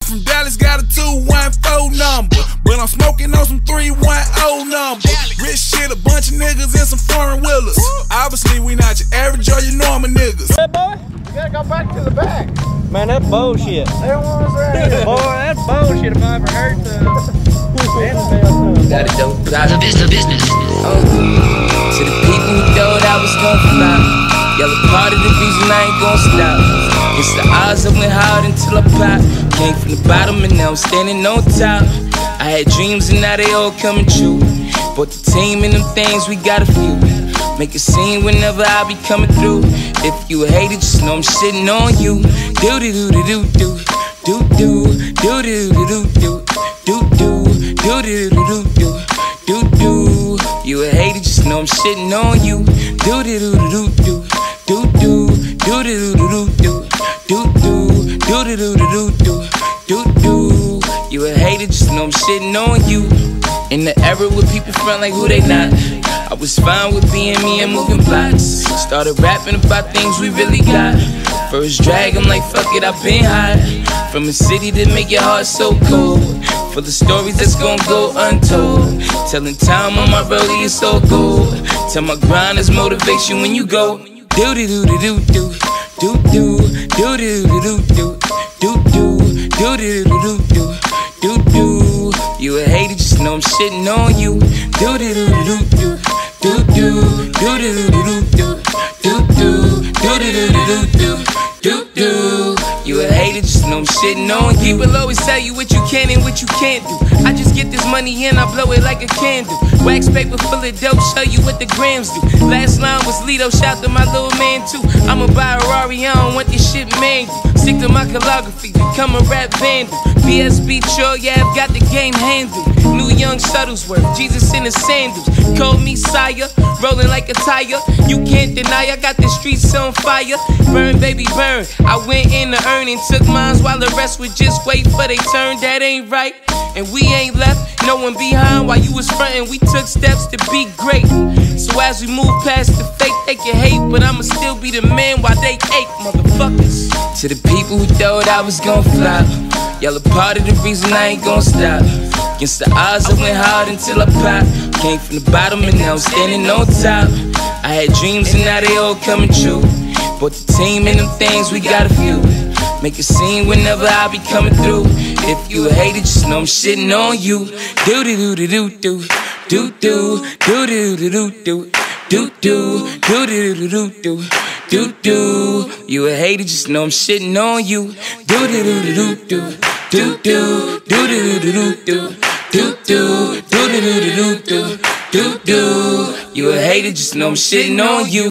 from Dallas, got a 214 number, but I'm smoking on some 310 number. Rich shit, a bunch of niggas in some foreign wheelers. Obviously, we not your average or your normal niggas. Hey, boy, You gotta go back to the back. man, that's bullshit. They don't want us right here. Boy, that's bullshit if I ever heard Got a dope product. The business. Oh. To the people who thought I was gon' flop, y'all a part of the reason I ain't gon' stop. It's the odds I went hard until I popped. Came from the bottom and now I'm standing on top. I had dreams and now they all coming true. Bought the team and them things, we got a few. Make a scene whenever I be coming through. If you a hater, just know I'm shitting on you. Do-do-do-do-do-do. Do-do. Do-do-do-do-do. Do-do. Do-do-do-do-do. Do-do. You a hater, just know I'm shitting on you. Do-do-do-do-do. Do-do. Do-do-do-do-do. Do-do. Do-do-do-do-do. Do-do. You a hater, just know I'm shitting on you. In the era where people front like who they not, I was fine with being me and moving blocks. Started rapping about things we really got. First drag, I'm like, fuck it, I've been high. From a city that make your heart so cold, full of stories that's gon' go untold. Telling time on my rollie is so gold. Tell my grind is motivation when you go. Do-do-do-do-do-do. Do-do. Do-do-do-do-do. Do-do. Do-do-do-do-do. Do-do. You a hater, just know I'm shitting on you. Do-do-do-do-do. Do-do. Do-do-do-do-do. Do-do. Do-do-do-do-do. Do-do. You a hater, just know I'm shitting on you. People always tell you what you can and what you can't do. I just get this money and I blow it like a candle. Wax paper full of dope, show you what the grams do. Last line was Lido, shout to my little man too. I'ma buy a Rari, I don't want this shit manual. Stick to my calligraphy, become a rap vandal. BSB Troy Ave got the game handled. New Young Shuttlesworth, Jesus in the sandals. Call me sire, rolling like a tire. You can't deny I got the streets on fire. Burn baby burn, I went in to earn and took mines while the rest would just wait for they turn. That ain't right, and we ain't left no one behind. While you was frontin', we took steps to be great. So as we move past the fake, they can hate, but I'ma still be the man while they ache, motherfuckers. To the people who thought I was gon' flop, y'all a part of the reason I ain't gon' stop. Against the odds I went hard until I popped. Came from the bottom and now I'm standing on top. I had dreams and now they all coming true. Bought the team and them things, we got a few. Make a scene whenever I be coming through. If you a hater, just know I'm shitting on you. Do-do-do-do-do-do. Do-do. Do-do-do-do-do. Do-do. Do-do-do-do-do. Do-do. You a hater, just know I'm shitting on you. Do-do-do-do-do. Do-do. Do-do-do-do-do. Do-do. Do-do-do-do-do. Do-do. You a hater, just know I'm shitting on you.